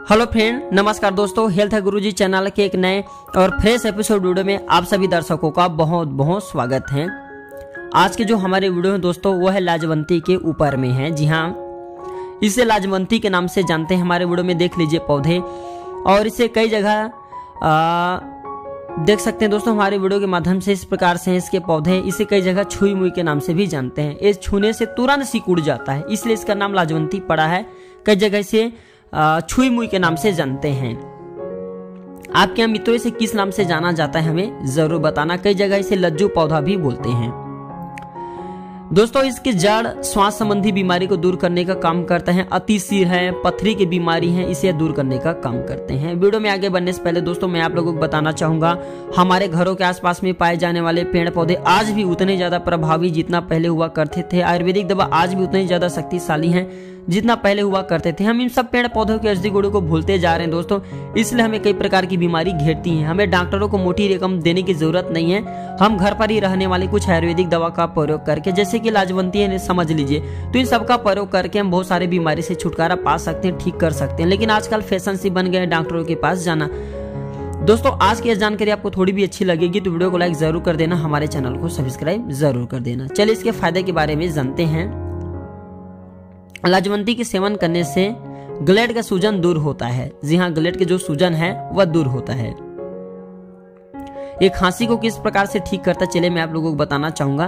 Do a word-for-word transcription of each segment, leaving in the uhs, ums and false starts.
Hello friend, नमस्कार दोस्तों। Health है गुरुजी चैनल के एक नए और फ्रेश एपिसोड वीडियो में आप सभी दर्शकों का बहुत बहुत स्वागत है। आज के जो हमारे वीडियो है दोस्तों वो है लाजवंती के ऊपर में है। जी हाँ, इसे लाजवंती के नाम से जानते हैं। हमारे वीडियो में देख लीजिए पौधे, और इसे कई जगह देख सकते हैं दोस्तों हमारे वीडियो के माध्यम से। इस प्रकार से इसके पौधे, इसे कई जगह छुई मुई के नाम से भी जानते हैं। इस छूने से तुरंत सिकुड़ जाता है, इसलिए इसका नाम लाजवंती पड़ा है। कई जगह इसे छुई मुई के नाम से जानते हैं। आपके यहाँ मित्रों इसे किस नाम से जाना जाता है हमें जरूर बताना। कई जगह इसे लज्जू पौधा भी बोलते हैं। दोस्तों इसके जड़ श्वास संबंधी बीमारी को दूर करने का काम करते हैं। अति सिर है, पथरी की बीमारी है, इसे दूर करने का काम करते हैं। वीडियो में आगे बढ़ने से पहले दोस्तों मैं आप लोगों को बताना चाहूंगा, हमारे घरों के आसपास में पाए जाने वाले पेड़ पौधे आज भी उतने ज्यादा प्रभावी जितना पहले हुआ करते थे। आयुर्वेदिक दवा आज भी उतनी ज्यादा शक्तिशाली है जितना पहले हुआ करते थे। हम इन सब पेड़ पौधों के औषधि गुणों को भूलते जा रहे हैं दोस्तों, इसलिए हमें कई प्रकार की बीमारी घेरती है। हमें डॉक्टरों को मोटी रकम देने की जरूरत नहीं है। हम घर पर ही रहने वाली कुछ आयुर्वेदिक दवा का प्रयोग करके, जैसे कि लाजवंती है समझ लीजिए, तो इन सब का प्रयोग करके हम बहुत सारी बीमारी से छुटकारा पा सकते हैं, ठीक कर सकते हैं। लेकिन आजकल फैशन सी बन गए डॉक्टरों के पास जाना। दोस्तों आज की यह जानकारी आपको थोड़ी भी अच्छी लगेगी तो वीडियो को लाइक जरूर कर देना, हमारे चैनल को सब्सक्राइब जरूर कर देना। चलिए इसके फायदे के बारे में जानते हैं। लाजवंती के सेवन करने से गलेट का सूजन दूर होता है। जी हाँ, गलेट के जो सूजन है वह दूर होता है। ये खांसी को किस प्रकार से ठीक करता है चलिए मैं आप लोगों को बताना चाहूंगा।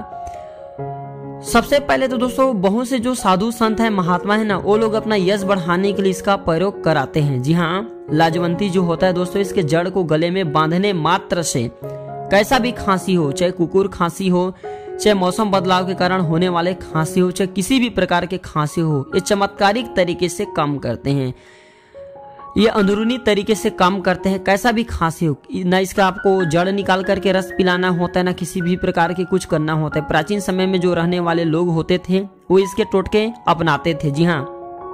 सबसे पहले तो दोस्तों बहुत से जो साधु संत है, महात्मा है ना, वो लोग अपना यश बढ़ाने के लिए इसका प्रयोग कराते हैं। जी हाँ, लाजवंती जो होता है दोस्तों, इसके जड़ को गले में बांधने मात्र से कैसा भी खांसी हो, चाहे कुकुर खांसी हो, चाहे मौसम बदलाव के कारण होने वाले खांसी हो, चाहे किसी भी प्रकार के खांसी हो, ये चमत्कारिक तरीके से काम करते हैं। ये अंदरूनी तरीके से काम करते हैं। कैसा भी खांसी हो, ना इसका आपको जड़ निकाल करके रस पिलाना होता है, ना किसी भी प्रकार के कुछ करना होता है। प्राचीन समय में जो रहने वाले लोग होते थे वो इसके टोटके अपनाते थे। जी हाँ,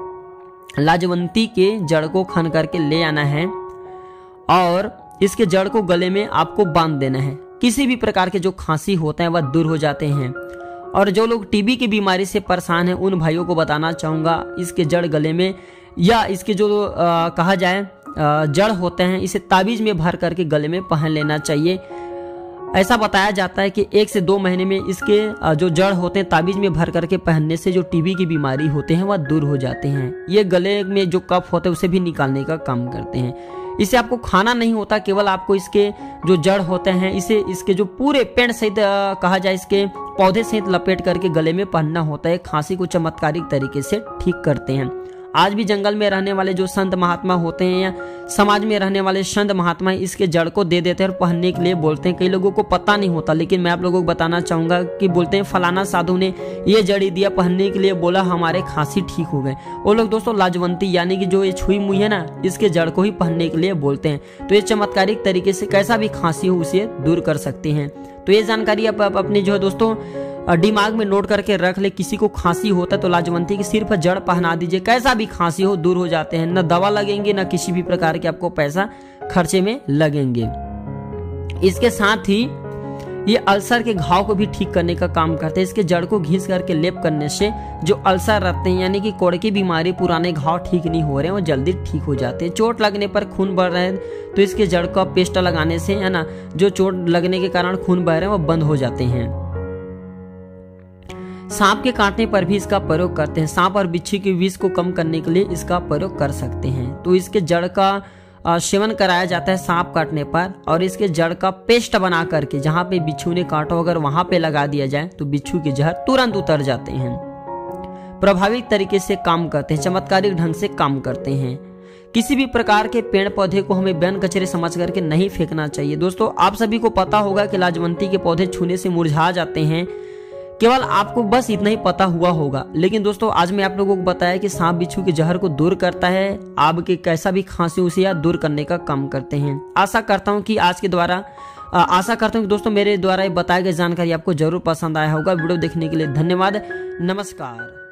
लाजवंती के जड़ को खन करके ले आना है और इसके जड़ को गले में आपको बांध देना है। किसी भी प्रकार के जो खांसी होते हैं वह दूर हो जाते हैं। और जो लोग टीबी की बीमारी से परेशान हैं उन भाइयों को बताना चाहूंगा, इसके जड़ गले में या इसके जो आ, कहा जाए आ, जड़ होते हैं, इसे ताबीज में भर करके गले में पहन लेना चाहिए। ऐसा बताया जाता है कि एक से दो महीने में इसके आ, जो जड़ होते हैं ताबीज में भर करके पहनने से जो टीबी की बीमारी होते हैं वह दूर हो जाते हैं। ये गले में जो कफ होते हैं उसे भी निकालने का काम करते हैं। इसे आपको खाना नहीं होता, केवल आपको इसके जो जड़ होते हैं इसे इसके जो पूरे पेड़ सहित कहा जाए इसके पौधे सहित लपेट करके गले में पहनना होता है। खांसी को चमत्कारिक तरीके से ठीक करते हैं। आज भी जंगल में रहने वाले जो संत महात्मा होते हैं या समाज में रहने वाले संत महात्मा इसके जड़ को दे देते हैं और पहनने के लिए बोलते हैं। कई लोगों को पता नहीं होता, लेकिन मैं आप लोगों को बताना चाहूंगा कि बोलते हैं फलाना साधु ने ये जड़ी दिया पहनने के लिए, बोला हमारे खांसी ठीक हो गए। वो लोग दोस्तों लाजवंती यानी कि जो ये छुई मुई है ना, इसके जड़ को ही पहनने के लिए बोलते हैं। तो ये चमत्कारिक तरीके से कैसा भी खांसी हो उसे दूर कर सकते हैं। तो ये जानकारी आप अपनी जो है दोस्तों दिमाग में नोट करके रख ले। किसी को खांसी होता है तो लाजवंती की सिर्फ जड़ पहना दीजिए, कैसा भी खांसी हो दूर हो जाते हैं। न दवा लगेंगे न किसी भी प्रकार के आपको पैसा खर्चे में लगेंगे। इसके साथ ही ये अल्सर के घाव को भी ठीक करने का काम करते हैं। इसके जड़ को घिस करके लेप करने से जो अल्सर रहते हैं यानी कि कोड़ की बीमारी, पुराने घाव ठीक नहीं हो रहे हैं, वो जल्दी ठीक हो जाते हैं। चोट लगने पर खून बढ़ रहे हैं तो इसके जड़ का पेस्ट लगाने से है ना, जो चोट लगने के कारण खून बह रहे हैं वो बंद हो जाते हैं। सांप के काटने पर भी इसका प्रयोग करते हैं। सांप और बिच्छू के विष को कम करने के लिए इसका प्रयोग कर सकते हैं। तो इसके जड़ का सेवन कराया जाता है सांप काटने पर, और इसके जड़ का पेस्ट बना करके जहां पे बिच्छू ने काटा अगर वहां पे लगा दिया जाए तो बिच्छू के जहर तुरंत उतर जाते हैं। प्रभावी तरीके से काम करते हैं, चमत्कारिक ढंग से काम करते हैं। किसी भी प्रकार के पेड़ पौधे को हमें बैन कचरे समझ करके नहीं फेंकना चाहिए। दोस्तों आप सभी को पता होगा कि लाजवंती के पौधे छूने से मुरझा जाते हैं, केवल आपको बस इतना ही पता हुआ होगा। लेकिन दोस्तों आज मैं आप लोगों को बताया कि सांप बिच्छू के जहर को दूर करता है, आपके कैसा भी खांसी उसे या दूर करने का काम करते हैं। आशा करता हूं कि आज के द्वारा आशा करता हूं कि दोस्तों मेरे द्वारा बताई गई जानकारी आपको जरूर पसंद आया होगा। वीडियो देखने के लिए धन्यवाद। नमस्कार।